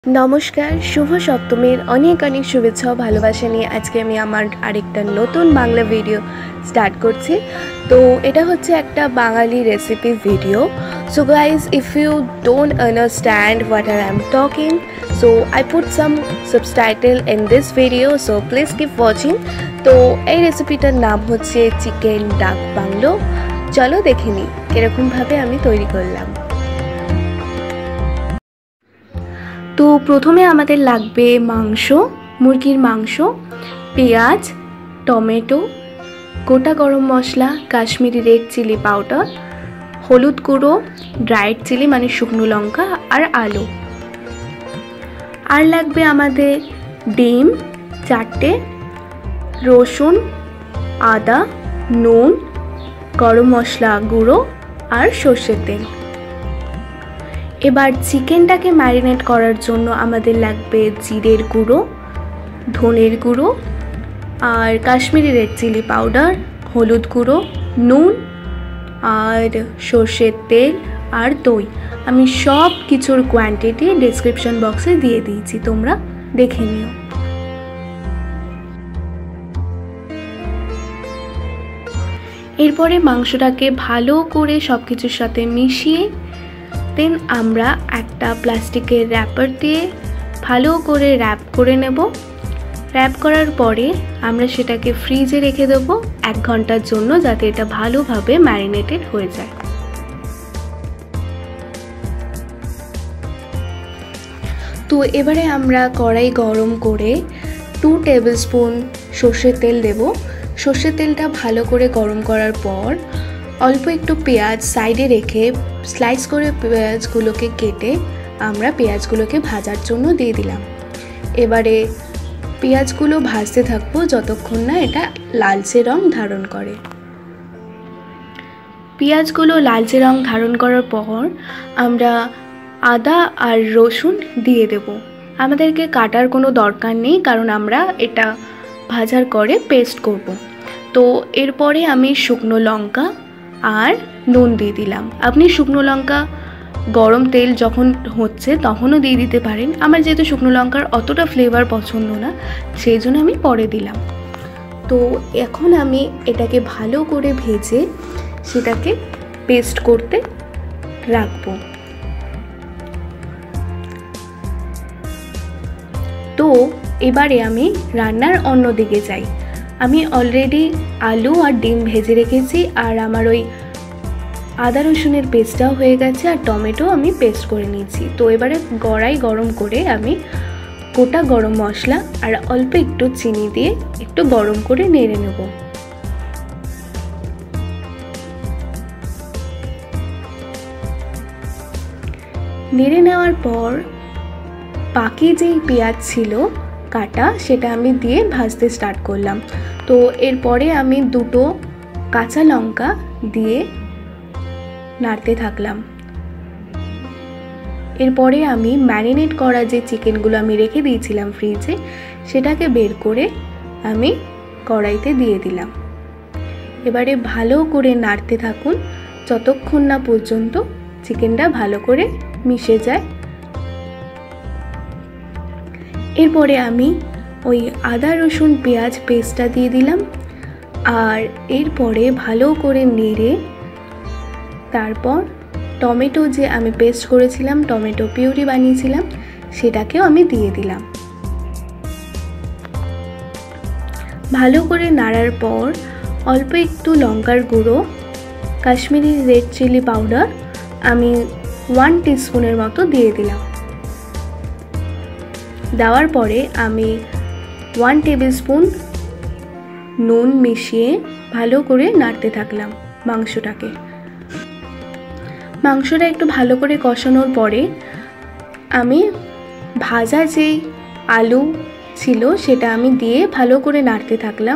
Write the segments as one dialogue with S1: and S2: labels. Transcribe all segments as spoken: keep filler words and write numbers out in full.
S1: नमस्कार शुभ सप्तमीर अनेक अनेक शुभेच्छा और भालोबासा निये आज के आमी आमार आरेकटा नतून बांगला भिडियो स्टार्ट करछि। तो एटा होच्छे एकटा Bengali recipe video. So guys if you don't understand what I am talking so I put some subtitle in this video, so please keep watching. तो এই রেসিপিটার নাম হচ্ছে চিকেন ডাক বাংলো। চলো দেখে নিই কিরকম ভাবে আমি তৈরি করলাম। तो प्रथमे आमादेर लागबे मांस, मुरगिर मांस, पेঁয়াজ, टमेटो, गोटा गरम मशला, काश्मीरी रेड चिली पाउडार, हलुद गुঁড়ো, ड्राइड चिली माने शुकनो लंका और आलू। और लागबे आमादेर डिम चारटे, रसुन, आदा, नुन, गरम मशला गुঁড়ো और सर्षेर तेल। एबार चिकेनटाके मैरिनेट करार जोन्नो आमादेर लागबे जिरेर गुঁড়ো, धनेर गुঁড়ো और काश्मीरी रेड चिली पाउडार, हलुद गुঁড়ো, नुन और सर्षेर तेल और दई। आमी सब किछुर क्वान्टिटी डेसक्रिपशन बक्से दिए दिएछि, तोमरा देखे निओ। एरपरे मांसटाके भालो करे सबकिछुर साथे मिशिए देन आमरा एकटा प्लास्टिकेर रैपार दिए भालो करे रैप करे नेब। रैप करार परे आमरा सेटाके फ्रिजे रेखे देब एक घंटार जोन्नो, जाते एटा भालोभाबे मैरिनेटेड हये जाय। तो एबारे आमरा कड़ाई गरम करे टू टेबिल स्पून सर्षेर तेल देब। सर्षेर तेलटा भालो करे गरम करार पर अल्प एकटू पेঁয়াজ साइडे रेखे स्लाइस करे पेঁয়াজগুলোকে केटे आमरा पेঁয়াজগুলোকে भाजार जोन्नो दिए दिलाम। एबारे पेঁয়াজগুলো भाजते थाकबो যতক্ষণ না এটা লালচে রং ধারণ করে। পেঁয়াজগুলো লালচে রং ধারণ করার পর আমরা আদা আর রসুন দিয়ে দেব। আমাদেরকে কাটার কোনো দরকার নেই কারণ আমরা এটা ভাজার করে পেস্ট করব। তো এরপরে আমি শুকনো লঙ্কা আর নুন দিয়ে দিলাম। আপনি শুকনো লঙ্কা গরম তেল যখন হচ্ছে তখনও দিয়ে দিতে পারেন। আমার যেহেতু শুকনো লঙ্কার অতটা ফ্লেভার পছন্দ না সেই জন্য আমি পরে দিলাম। তো এখন আমি এটাকে ভালো করে ভেজে সেটাকে পেস্ট করতে রাখবো। তো এবারে আমি রান্নার অন্য দিকে যাই। আমি অলরেডি आलू और डिम भेजे रेखेছি और आमार ओई आदा रसुनेर पेस्टटाও হয়ে গেছে और टमेटो आमी पेस्ट करे নিয়েছি। तो एबारे कड़ाई गरम करे आमी गोटा गरम मशला और अल्प एकटू चीनी दिए एकटू गरम करे नेड़े नेब। नेड़े नेওয়ার पर बाकी যেই পেঁয়াজ ছিল काटा सेटा आमी दिए भाजते स्टार्ट करलाम। तो एरपरे आमी दुटो काँचा लंका दिए नाड़ते थाकलाम। एरपरे आमी मैरिनेट करा जे चिकेनगुलो आमी रेखे दिएछिलाम फ्रिजे सेटाके बेर करे आमी कड़ाईते दिए दिलाम। एबारे भालो करे नाड़ते थाकुन যতক্ষণ না পর্যন্ত চিকেনটা ভালো করে মিশে যায়। एरपरे आमी ओई आदा रसुन पेঁয়াজ पेस्टटा दिए दिलाम और एरपरे भालो करे नेड़े तारपर टमेटो जे आमी पेस्ट करेछिलाम टमेटो पिउरि बानिয়েছিলাম सेटाकेও आमी दिए दिलाम। भालो करे नाड़ार पर अल्प एकटू लंकार गुঁড়ো काश्मीरी रेड चिली पाउडार आमी वन टीस्पूनेर मतो दिए दिलाम। देওয়ার পরে আমি वन टेबिल स्पून নুন মিশিয়ে ভালো করে নাড়তে থাকলাম মাংসটাকে। মাংসটা একটু ভালো করে কষানোর পরে আমি ভাজা যে আলু ছিল সেটা আমি দিয়ে ভালো করে নাড়তে থাকলাম।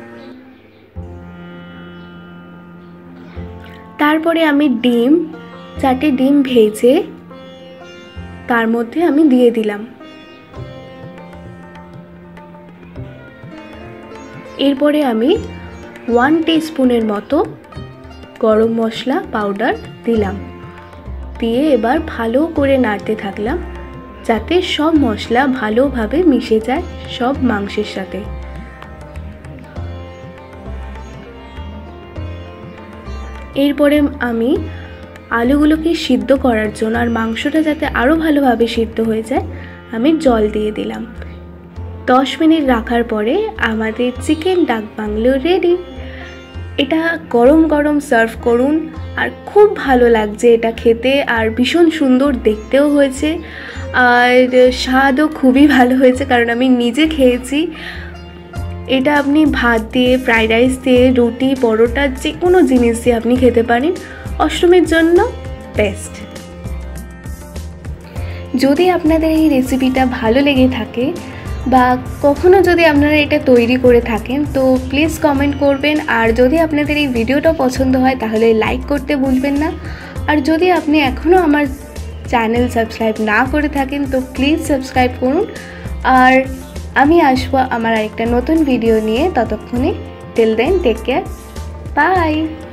S1: তারপরে আমি ডিম চারটে ডিম ভেজে তার মধ্যে আমি দিয়ে দিলাম। एरपरे आमी वन टीस्पूनेर मतो गरम मशला पाउडार दिलाम। दिए एबार भालो करे नाड़ते थाकलाम যাতে সব মশলা ভালোভাবে মিশে যায় সব মাংসের সাথে। এরপরে আমি আলুগুলোকে সিদ্ধ করার জন্য আর মাংসটা যাতে আরও ভালোভাবে সিদ্ধ হয়ে যায় আমি জল দিয়ে দিলাম। দশ মিনিট রাখার পরে আমাদের চিকেন ডাক বাংলো রেডি। এটা গরম গরম সার্ভ করুন, আর খুব ভালো লাগছে এটা খেতে, আর ভীষণ সুন্দর দেখতেও হয়েছে, আর স্বাদও খুবই ভালো হয়েছে কারণ আমি নিজে খেয়েছি। এটা আপনি ভাত দিয়ে, ফ্রাইড রাইস দিয়ে, রুটি, পরোটা, যে কোনো জিনিস দিয়ে আপনি খেতে পারেন। অষ্টমীর জন্য বেস্ট। যদি আপনাদের এই রেসিপিটা ভালো লেগে থাকে বা কখনো যদি আপনারা এটা তৈরি করে থাকেন তো প্লিজ কমেন্ট করবেন। আর যদি আপনাদের এই ভিডিওটা পছন্দ হয় তাহলে লাইক করতে ভুলবেন না। আর যদি আপনি এখনও আমার চ্যানেল সাবস্ক্রাইব না করে থাকেন তো প্লিজ সাবস্ক্রাইব করুন। আর আমি আসবো আমার আরেকটা নতুন ভিডিও নিয়ে, ততক্ষণে till then take care, by.